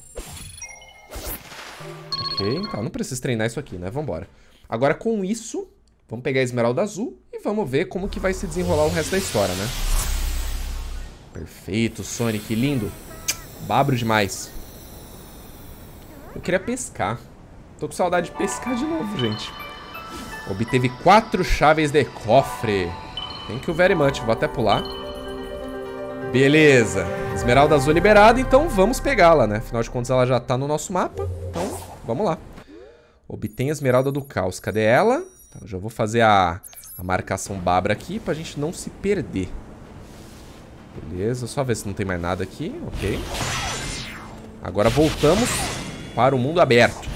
A: Ok, tá, não preciso treinar isso aqui, né? Vambora. Agora com isso, vamos pegar a esmeralda azul e vamos ver como que vai se desenrolar o resto da história, né? Perfeito, Sonic, lindo. Babro demais. Eu queria pescar. Tô com saudade de pescar de novo, gente. Obteve quatro chaves de cofre. Thank you very much. Vou até pular. Beleza. Esmeralda azul liberada, então vamos pegá-la, né? Afinal de contas, ela já tá no nosso mapa. Então, vamos lá. Obtém a esmeralda do caos. Cadê ela? Tá, eu já vou fazer a, a marcação Babra aqui pra gente não se perder. Beleza, só ver se não tem mais nada aqui. Ok. Agora voltamos para o mundo aberto.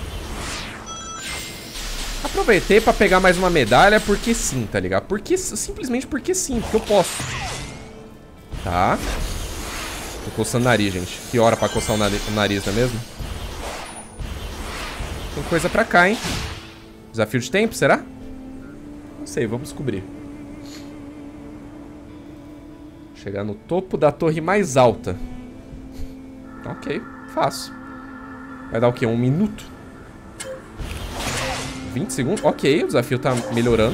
A: Aproveitei pra pegar mais uma medalha porque sim, tá ligado? Porque, simplesmente porque sim, porque eu posso. Tá. Tô coçando o nariz, gente. Que hora pra coçar o nariz, o nariz, não é mesmo? Tem coisa pra cá, hein? Desafio de tempo, será? Não sei, vamos descobrir. Chegar no topo da torre mais alta. Ok, fácil. Vai dar o quê? Um minuto? vinte segundos? Ok, o desafio tá melhorando.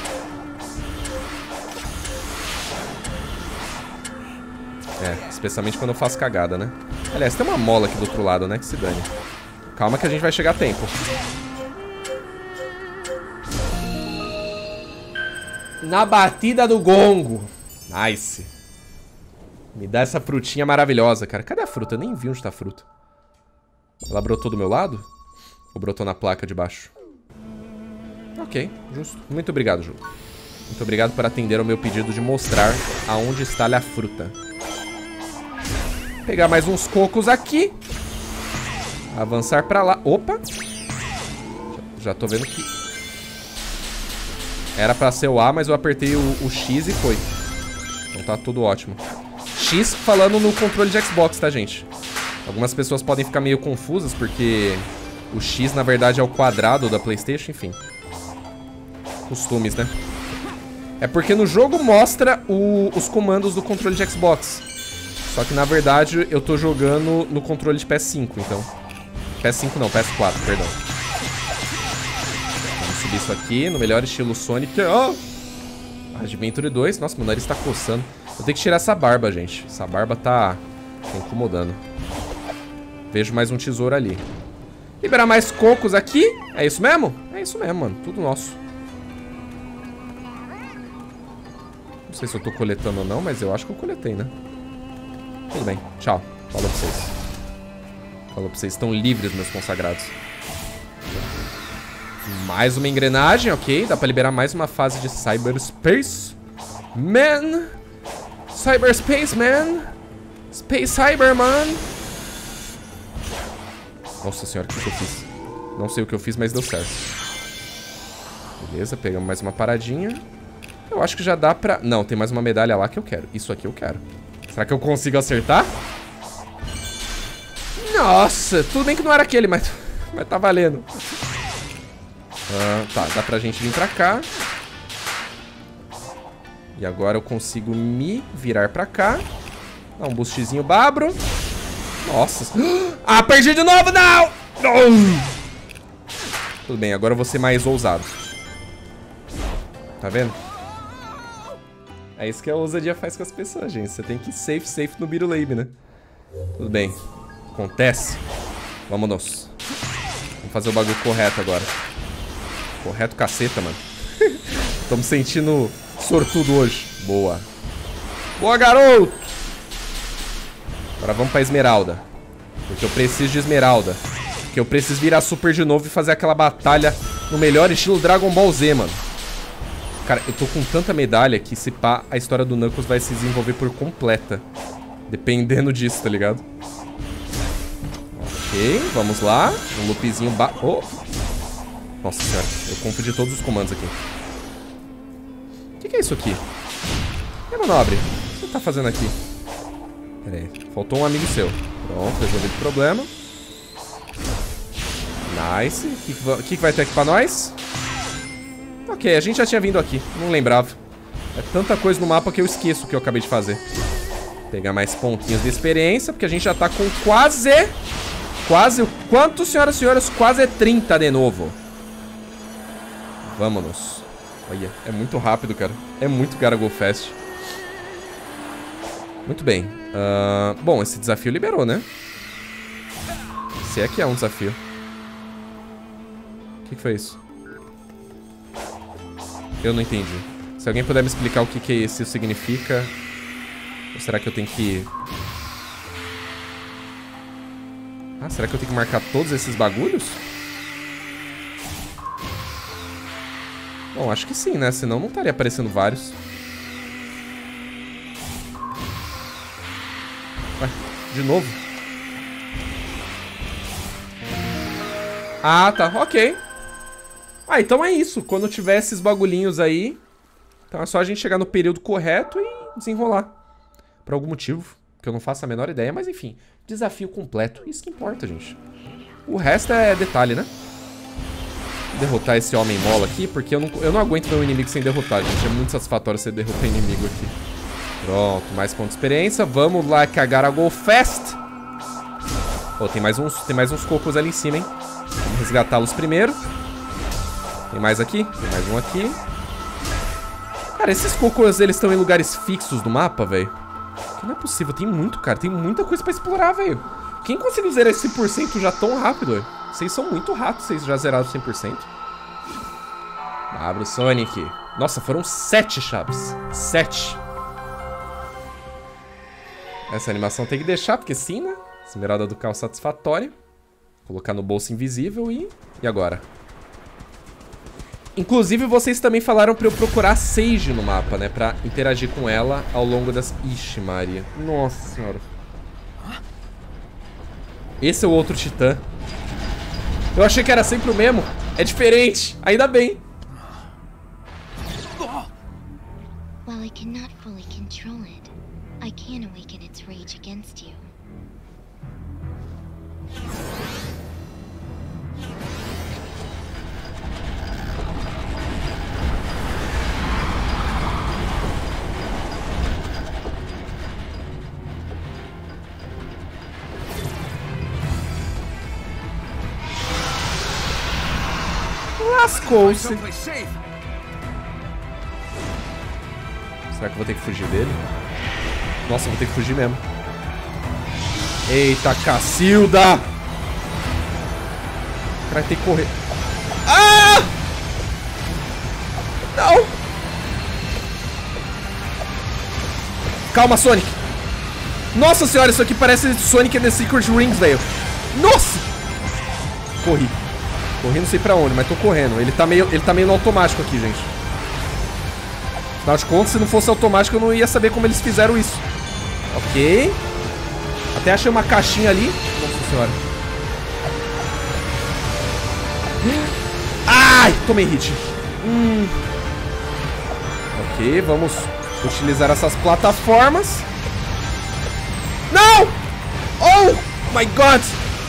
A: É, especialmente quando eu faço cagada, né? Aliás, tem uma mola aqui do outro lado, né? Que se dane. Calma que a gente vai chegar a tempo. Na batida do gongo. Nice. Me dá essa frutinha maravilhosa, cara. Cadê a fruta? Eu nem vi onde tá a fruta. Ela brotou do meu lado? Ou brotou na placa de baixo? Ok, justo. Muito obrigado, jogo. Muito obrigado por atender ao meu pedido de mostrar aonde está a fruta. Pegar mais uns cocos aqui. Avançar pra lá. Opa! Já, já tô vendo que... Era pra ser o A, mas eu apertei o, o X e foi. Então tá tudo ótimo. X falando no controle de Xbox, tá, gente? Algumas pessoas podem ficar meio confusas, porque o X, na verdade, é o quadrado da PlayStation, enfim. Costumes, né? É porque no jogo mostra o, os comandos do controle de Xbox. Só que, na verdade, eu tô jogando no controle de P S cinco, então. P S cinco não, P S quatro, perdão. Vamos subir isso aqui, no melhor estilo Sonic. Oh! Adventure dois. Nossa, meu nariz tá coçando. Eu tenho que tirar essa barba, gente. Essa barba tá, tá incomodando. Vejo mais um tesouro ali. Liberar mais cocos aqui. É isso mesmo? É isso mesmo, mano. Tudo nosso. Não sei se eu tô coletando ou não, mas eu acho que eu coletei, né? Tudo bem. Tchau. Falou pra vocês. Falou pra vocês. Estão livres, meus consagrados. Mais uma engrenagem, ok. Dá pra liberar mais uma fase de Cyberspace. Man. Cyberspace, man. Space Cyber, man. Nossa senhora, o que, que eu fiz? Não sei o que eu fiz, mas deu certo. Beleza, pegamos mais uma paradinha. Eu acho que já dá pra... Não, tem mais uma medalha lá que eu quero. Isso aqui eu quero. Será que eu consigo acertar? Nossa, tudo bem que não era aquele, mas, mas tá valendo. Ah, tá, dá pra gente vir pra cá. E agora eu consigo me virar pra cá. Dá um boostzinho babro. Nossa. Ah, perdi de novo, não! Oh! Tudo bem, agora eu vou ser mais ousado. Tá vendo? É isso que a ousadia faz com as pessoas, gente. Você tem que ir safe, safe no Birulebe, né? Tudo bem. Acontece. Vamos. Vamos fazer o bagulho correto agora. Correto caceta, mano. Tô me sentindo sortudo hoje. Boa. Boa, garoto! Agora vamos pra Esmeralda. Porque eu preciso de Esmeralda. Porque eu preciso virar super de novo e fazer aquela batalha no melhor estilo Dragon Ball Z, mano. Cara, eu tô com tanta medalha que se pá, a história do Knuckles vai se desenvolver por completa. Dependendo disso, tá ligado? Ok, vamos lá. Um loopzinho ba... Oh! Nossa senhora, eu confundi todos os comandos aqui. O que, que é isso aqui? E manobre? O que você tá fazendo aqui? Pera aí, faltou um amigo seu. Pronto, resolvido o problema. Nice. O que, que, que vai ter aqui pra nós? Ok, a gente já tinha vindo aqui, não lembrava. É tanta coisa no mapa que eu esqueço o que eu acabei de fazer. Pegar mais pontinhos de experiência, porque a gente já tá com quase... Quase... Quanto, senhoras e senhores? Quase trinta de novo. Vamos. Olha, é muito rápido, cara. É muito cara Go Fast. Muito bem. Uh, bom, esse desafio liberou, né? Se é que é um desafio. O que, que foi isso? Eu não entendi. Se alguém puder me explicar o que, que isso significa... Ou será que eu tenho que... Ah, será que eu tenho que marcar todos esses bagulhos? Bom, acho que sim, né? Senão não estaria aparecendo vários. Ué, de novo? Ah, tá. Ok. Ah, então é isso. Quando tiver esses bagulhinhos aí, então é só a gente chegar no período correto e desenrolar. Por algum motivo, que eu não faço a menor ideia, mas enfim. Desafio completo. Isso que importa, gente. O resto é detalhe, né? Vou derrotar esse homem mola aqui, porque eu não, eu não aguento ver um inimigo sem derrotar, gente. É muito satisfatório você derrotar inimigo aqui. Pronto, mais ponto de experiência. Vamos lá cagar a Go Fast. Oh, tem mais uns, tem mais uns cocos ali em cima, hein? Vamos resgatá-los primeiro. Tem mais aqui, tem mais um aqui. Cara, esses cocos, eles estão em lugares fixos do mapa, velho. Não é possível, tem muito, cara. Tem muita coisa pra explorar, velho. Quem conseguiu zerar esse cem por cento já tão rápido, velho? Vocês são muito ratos, vocês já zeraram cem por cento. Abre o Sonic. Nossa, foram sete chaves. Sete. Essa animação tem que deixar, porque sim, né? Esmeralda do carro satisfatória. Colocar no bolso invisível e... E agora? Inclusive, vocês também falaram pra eu procurar a Sage no mapa, né? Pra interagir com ela ao longo das... Ixi, Maria. Nossa senhora. Esse é o outro titã. Eu achei que era sempre o mesmo. É diferente. Ainda bem.
D: While I cannot fully control it, I can awaken its rage against you.
A: Lascou-se. Será que eu vou ter que fugir dele? Nossa, eu vou ter que fugir mesmo. Eita, Cacilda! O cara tem que correr. Ah! Não! Calma, Sonic. Nossa senhora, isso aqui parece Sonic and the Secret Rings, velho. Nossa! Corri. Corri não sei pra onde, mas tô correndo. Ele tá meio, ele tá meio no automático aqui, gente. Afinal de contas, se não fosse automático, eu não ia saber como eles fizeram isso. Ok. Até achei uma caixinha ali. Nossa senhora. Ai, tomei hit. Hum. Ok, vamos utilizar essas plataformas. Não! Oh my God!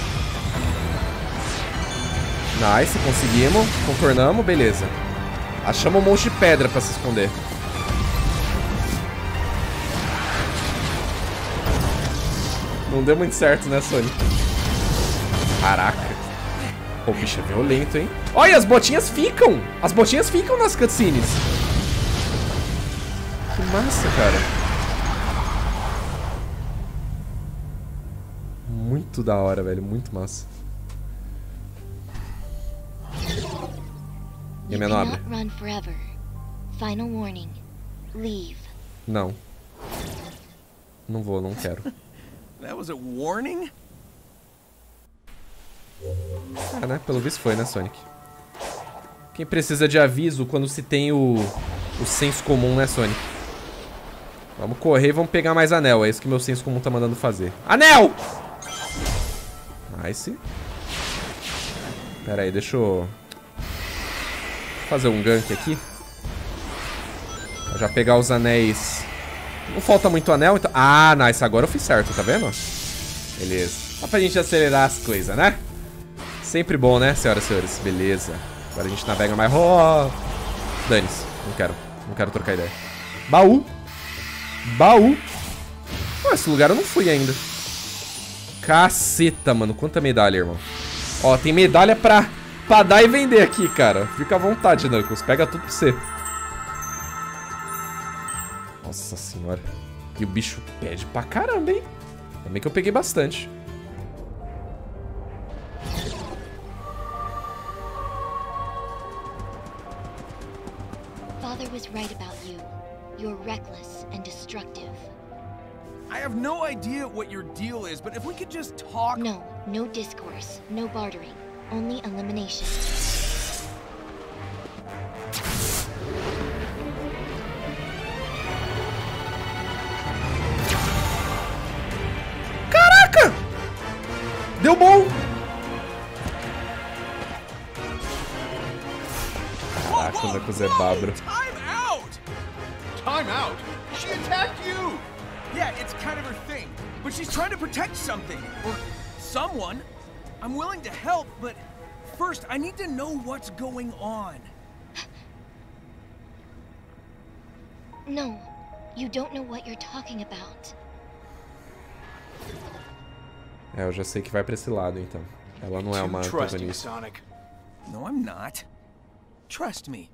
A: Nice, conseguimos. Contornamos, beleza. Achamos um monte de pedra pra se esconder. Não deu muito certo, né, Sonic? Caraca. O bicho é violento, hein? Olha, as botinhas ficam. As botinhas ficam nas cutscenes. massa, cara. Muito da hora, velho. Muito massa. E a minha nobre? Não. Não vou, não quero.
C: That was a warning?
A: É, né? Pelo visto foi, né, Sonic? Quem precisa de aviso quando se tem o, o senso comum, né, Sonic? Vamos correr e vamos pegar mais anel. É isso que meu senso comum tá mandando fazer. Anel! Nice. Pera aí, deixa eu fazer um gank aqui. Pra já pegar os anéis. Não falta muito anel, então... Ah, nice. Agora eu fiz certo, tá vendo? Beleza. Só pra gente acelerar as coisas, né? Sempre bom, né, senhoras e senhores? Beleza. Agora a gente navega mais... Oh! Dane-se. Não quero. Não quero trocar ideia. Baú. Baú. Pô, esse lugar eu não fui ainda. Caceta, mano. Quanta medalha, irmão. Ó, tem medalha pra, pra dar e vender aqui, cara. Fica à vontade, Knuckles. Pega tudo pra você. Nossa senhora. E o bicho pede pra caramba, hein? Também que eu peguei bastante.
D: Father was right about you. You're reckless and destructive.
C: I have no idea what your deal is, but if we could just talk...
D: No, no discourse, no bartering, only elimination.
A: Caraca! Deu bom! Caraca, o Knuckles é babro.
C: Time out!
B: Time out? She attacked you!
C: Yeah, it's kind of her thing, but she's trying to protect something, or someone. I'm willing to help, but first I need to know what's going on.
D: No, you don't know what you're talking about.
A: É, eu já sei que vai pra esse lado, então. Ela não é uma antagonista.
B: Sonic.
C: No, I'm not. Trust me.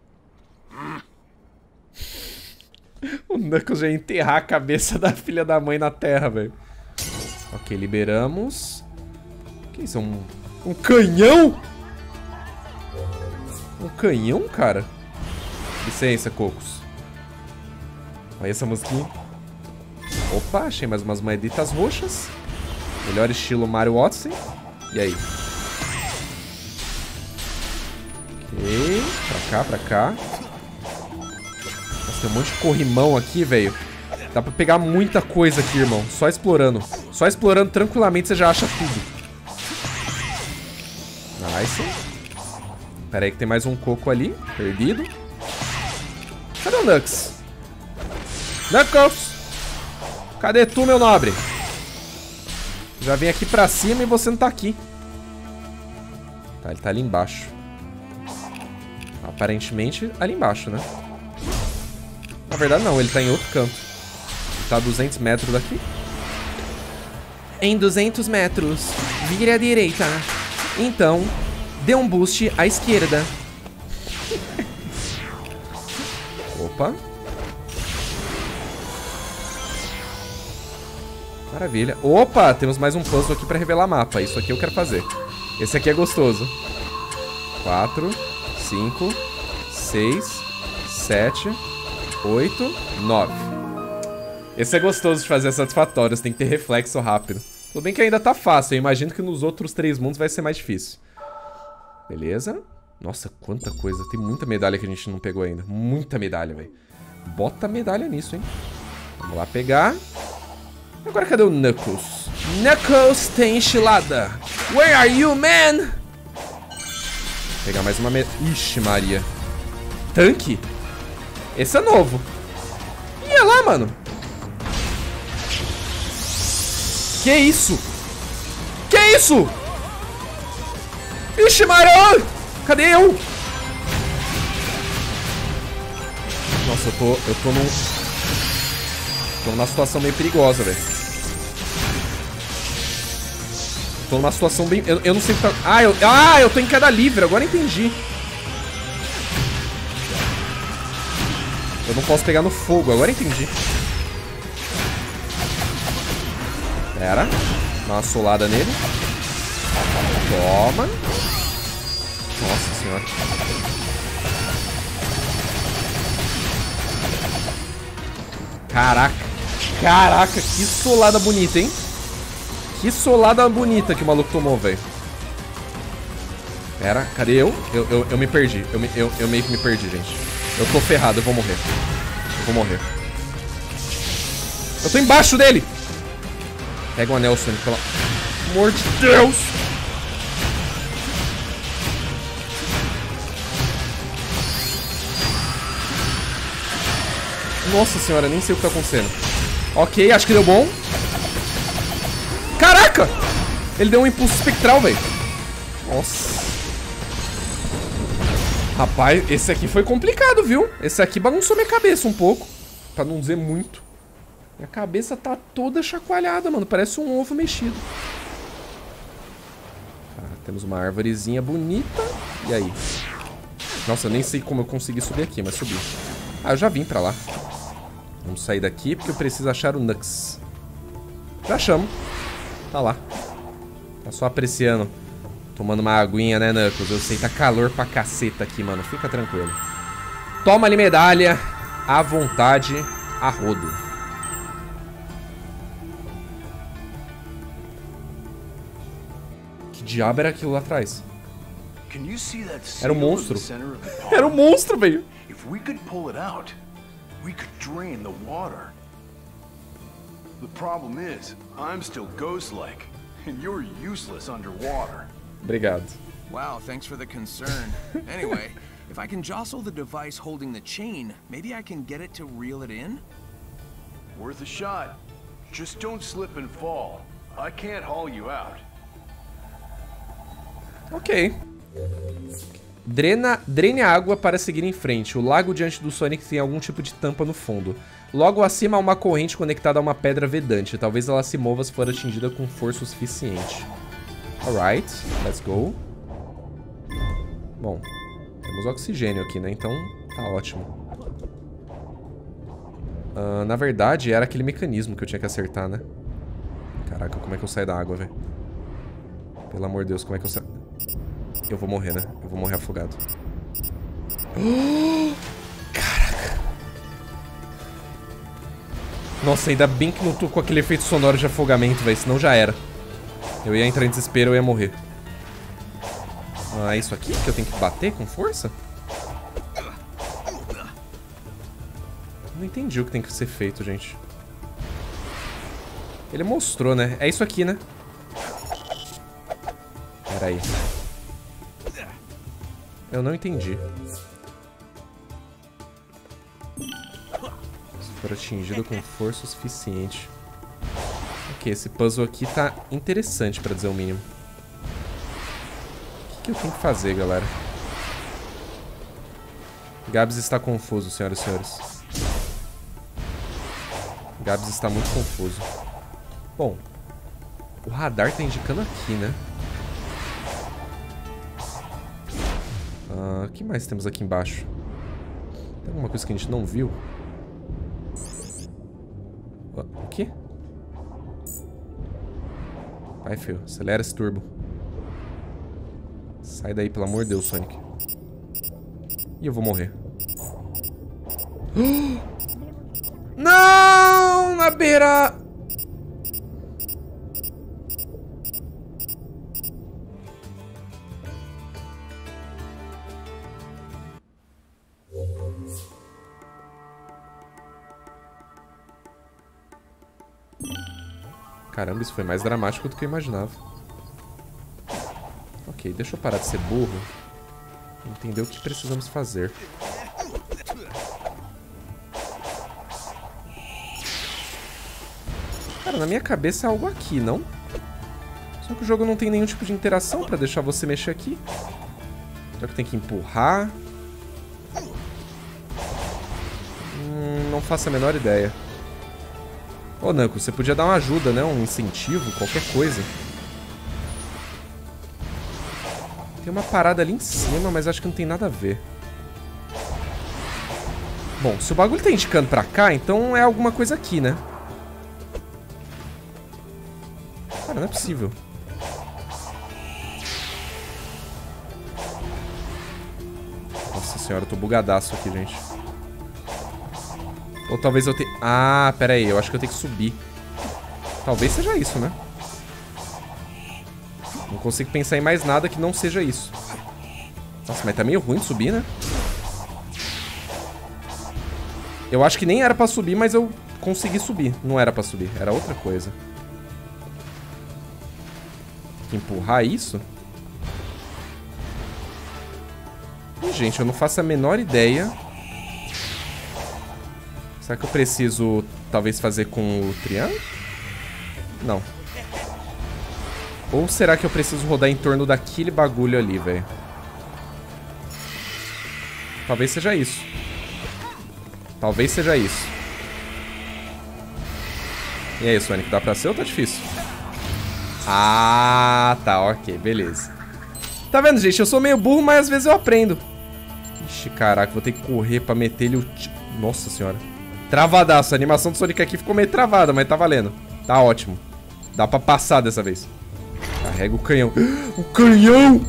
A: O Knuckles já ia enterrar a cabeça da filha da mãe na terra, velho. Ok, liberamos. O que é isso? Um, um canhão? Um canhão, cara? Licença, Cocos. Olha essa musiquinha. Opa, achei mais umas moeditas roxas. Melhor estilo Mario Odyssey. E aí? Ok, pra cá, pra cá. Nossa, tem um monte de corrimão aqui, velho. Dá pra pegar muita coisa aqui, irmão. Só explorando. Só explorando tranquilamente você já acha tudo. Nice. Pera aí que tem mais um coco ali. Perdido. Cadê o Knuckles? Knuckles! Cadê tu, meu nobre? Já vem aqui pra cima e você não tá aqui. Tá, ele tá ali embaixo. Aparentemente, ali embaixo, né? Na verdade, não. Ele tá em outro canto. Ele tá a duzentos metros daqui. Em duzentos metros, vire à direita. Então, dê um boost à esquerda. Opa. Maravilha. Opa, temos mais um puzzle aqui pra revelar mapa. Isso aqui eu quero fazer. Esse aqui é gostoso. Quatro, cinco, seis, sete, oito, nove. Esse é gostoso de fazer, é satisfatório. Você tem que ter reflexo rápido. Tudo bem que ainda tá fácil. Eu imagino que nos outros três mundos vai ser mais difícil. Beleza. Nossa, quanta coisa. Tem muita medalha que a gente não pegou ainda. Muita medalha, velho. Bota medalha nisso, hein. Vamos lá pegar. Agora cadê o Knuckles? Knuckles tem enchilada. Where are you, man? Vou pegar mais uma medalha. Ixi, Maria. Tanque? Esse é novo. E é lá, mano. Que isso? Que isso? Ixi, Maria. Cadê eu? Nossa, eu tô... Eu tô num... Tô numa situação meio perigosa, velho. Tô numa situação bem... Eu, eu não sei o que tá... Ah eu... ah, eu tô em queda livre. Agora entendi. Eu não posso pegar no fogo, agora entendi. Pera. Dá uma solada nele. Toma. Nossa senhora. Caraca. Caraca, que solada bonita, hein? Que solada bonita que o maluco tomou, velho. Pera, cadê eu? Eu, eu, eu me perdi. Eu, me, eu, eu meio que me perdi, gente. Eu tô ferrado, eu vou morrer. Eu vou morrer. Eu tô embaixo dele! Pega o anel, Sonic, pelo amor de Deus! Nossa senhora, nem sei o que tá acontecendo. Ok, acho que deu bom. Caraca! Ele deu um impulso espectral, velho. Nossa. Rapaz, esse aqui foi complicado, viu? Esse aqui bagunçou minha cabeça um pouco. Pra não dizer muito. Minha cabeça tá toda chacoalhada, mano. Parece um ovo mexido. Tá, temos uma árvorezinha bonita. E aí? Nossa, eu nem sei como eu consegui subir aqui, mas subi. Ah, eu já vim pra lá. Vamos sair daqui porque eu preciso achar o Nux. Já chamo. Tá lá. Tá só apreciando. Tomando uma aguinha, né, Knuckles? Eu sei, tá calor pra caceta aqui, mano. Fica tranquilo. Toma ali medalha. À vontade. A rodo. Que diabo era aquilo lá atrás? Era um monstro. Era um monstro, velho.
B: If we could pull it out, we could drain the water. The problem is, I'm still ghost-like, and you're useless underwater.
A: Obrigado.
C: Wow, thanks for the concern. Anyway, if I can jostle the device holding the chain, maybe I can get it to reel it in?
B: Worth a shot. Just don't slip and fall. I can't haul you out.
A: Ok. Drena, drene a água para seguir em frente. O lago diante do Sonic tem algum tipo de tampa no fundo. Logo acima há uma corrente conectada a uma pedra vedante. Talvez ela se mova se for atingida com força o suficiente. Alright, let's go. Bom, temos oxigênio aqui, né? Então tá ótimo. Uh, na verdade, era aquele mecanismo que eu tinha que acertar, né? Caraca, como é que eu saio da água, velho? Pelo amor de Deus, como é que eu saio? Eu vou morrer, né? Eu vou morrer afogado. Oh! Caraca. Nossa, ainda bem que não tô com aquele efeito sonoro de afogamento, velho. Senão já era. Eu ia entrar em desespero, eu ia morrer. Ah, é isso aqui que eu tenho que bater com força? Não entendi o que tem que ser feito, gente. Ele mostrou, né? É isso aqui, né? Pera aí. Eu não entendi. Se for atingido com força o suficiente. Ok, esse puzzle aqui tá interessante, pra dizer o mínimo. O que, que eu tenho que fazer, galera? Gabs está confuso, senhoras e senhores. Gabs está muito confuso. Bom, o radar tá indicando aqui, né? O uh, que mais temos aqui embaixo? Tem alguma coisa que a gente não viu? Uh, o quê? Vai, filho. Acelera esse turbo. Sai daí, pelo amor de Deus, Sonic. E eu vou morrer. Não! Na beira... Caramba, isso foi mais dramático do que eu imaginava. Ok, deixa eu parar de ser burro e entender o que precisamos fazer. Cara, na minha cabeça é algo aqui, não? Só que o jogo não tem nenhum tipo de interação pra deixar você mexer aqui. Será que tem que empurrar? Hum, não faço a menor ideia. Ô, Nanko, você podia dar uma ajuda, né? Um incentivo, qualquer coisa. Tem uma parada ali em cima, mas acho que não tem nada a ver. Bom, se o bagulho tá indicando pra cá, então é alguma coisa aqui, né? Cara, não é possível. Nossa senhora, eu tô bugadaço aqui, gente. Ou talvez eu tenha... Ah, pera aí, eu acho que eu tenho que subir. Talvez seja isso, né? Não consigo pensar em mais nada que não seja isso. Nossa, mas tá meio ruim de subir, né? Eu acho que nem era pra subir, mas eu consegui subir. Não era pra subir, era outra coisa. Empurrar isso? Ih, gente, eu não faço a menor ideia. Será que eu preciso, talvez, fazer com o triângulo? Não. Ou será que eu preciso rodar em torno daquele bagulho ali, velho? Talvez seja isso. Talvez seja isso. E aí, Sonic, dá pra ser ou tá difícil? Ah, tá, ok, beleza. Tá vendo, gente? Eu sou meio burro, mas às vezes eu aprendo. Ixi, caraca, vou ter que correr pra meter ele o... Nossa senhora. Travadaço, a animação do Sonic aqui ficou meio travada, mas tá valendo. Tá ótimo. Dá pra passar dessa vez. Carrega o canhão. O canhão!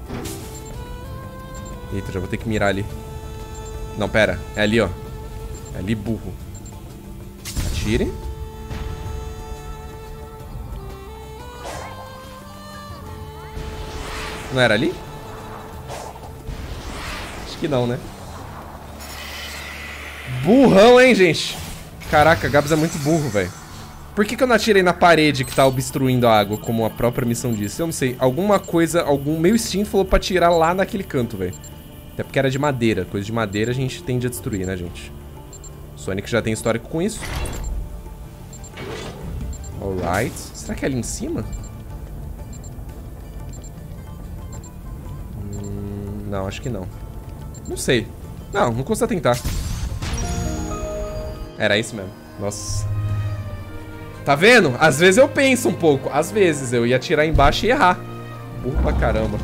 A: Eita, já vou ter que mirar ali. Não, pera. É ali, ó. É ali, burro. Atire. Não era ali? Acho que não, né? Burrão, hein, gente? Caraca, Gabs é muito burro, velho. Por que que eu não atirei na parede que tá obstruindo a água, como a própria missão disse? Eu não sei. Alguma coisa, algum meu instinto falou pra atirar lá naquele canto, velho. Até porque era de madeira. Coisa de madeira a gente tende a destruir, né, gente? Sonic já tem histórico com isso. Alright. Será que é ali em cima? Hum, não, acho que não. Não sei. Não, não custa tentar. Era isso mesmo. Nossa. Tá vendo? Às vezes eu penso um pouco. Às vezes eu ia atirar embaixo e errar. Burro pra caramba.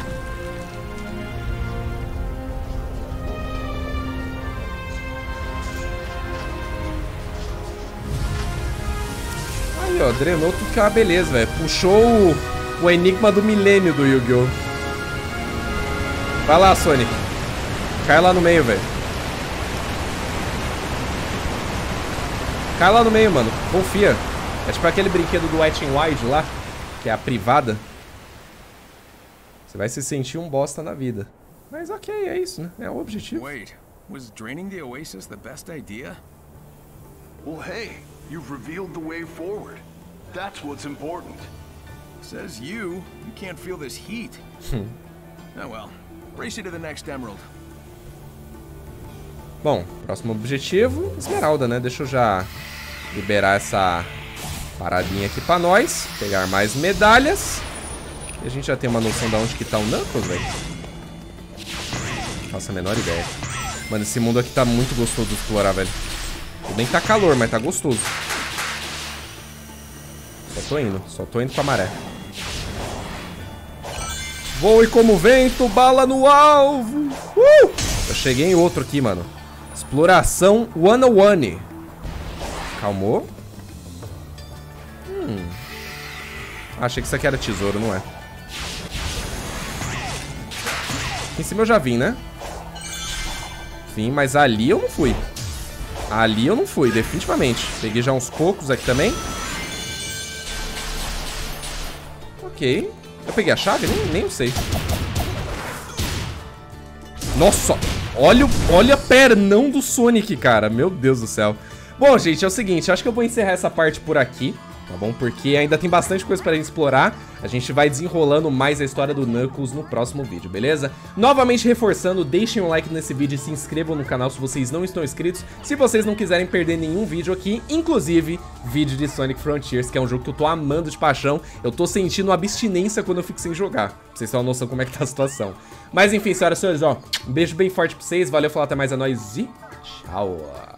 A: Aí, ó. Drenou tudo que é uma beleza, velho. Puxou o, o enigma do milênio do Yu-Gi-Oh! Vai lá, Sonic. Cai lá no meio, velho. Cai lá no meio, mano. Confia. É tipo aquele brinquedo do Wet n Wild lá, que é a privada. Você vai se sentir um bosta na vida. Mas ok, é isso, né? É o objetivo.
C: Wait, was draining the oasis the best idea?
B: Well, hey, you've revealed the way forward. That's what's important.
C: Says you. You can't feel this heat. Oh well. Race you to the next emerald.
A: Bom, próximo objetivo, Esmeralda, né? Deixa eu já liberar essa paradinha aqui pra nós. Pegar mais medalhas. E a gente já tem uma noção de onde que tá o Knuckles, velho. Faço a menor ideia. Mano, esse mundo aqui tá muito gostoso de explorar, velho. Tudo bem que tá calor, mas tá gostoso. Só tô indo, só tô indo com a maré. Voe como vento, bala no alvo. Uh! Eu cheguei em outro aqui, mano. Exploração cento e um. Calmou. Hum. Achei que isso aqui era tesouro, não é? Aqui em cima eu já vim, né? Vim, mas ali eu não fui. Ali eu não fui, definitivamente. Peguei já uns cocos aqui também. Ok. Eu peguei a chave? Nem, nem eu sei. Nossa! Olha, olha pernão do Sonic, cara. Meu Deus do céu. Bom, gente, é o seguinte. Acho que eu vou encerrar essa parte por aqui, tá bom? Porque ainda tem bastante coisa pra gente explorar. A gente vai desenrolando mais a história do Knuckles no próximo vídeo, beleza? Novamente reforçando, deixem um like nesse vídeo e se inscrevam no canal se vocês não estão inscritos. Se vocês não quiserem perder nenhum vídeo aqui, inclusive vídeo de Sonic Frontiers, que é um jogo que eu tô amando de paixão. Eu tô sentindo abstinência quando eu fico sem jogar. Pra vocês terem uma noção como é que tá a situação. Mas enfim, senhoras e senhores, ó, um beijo bem forte pra vocês. Valeu, falou, até mais, é nóis e tchau!